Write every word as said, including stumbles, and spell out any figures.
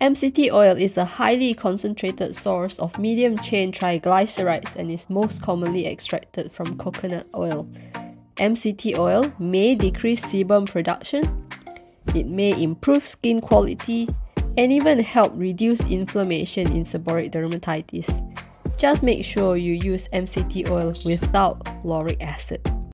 M C T oil is a highly concentrated source of medium-chain triglycerides and is most commonly extracted from coconut oil. M C T oil may decrease sebum production, it may improve skin quality, and even help reduce inflammation in seborrheic dermatitis. Just make sure you use M C T oil without lauric acid.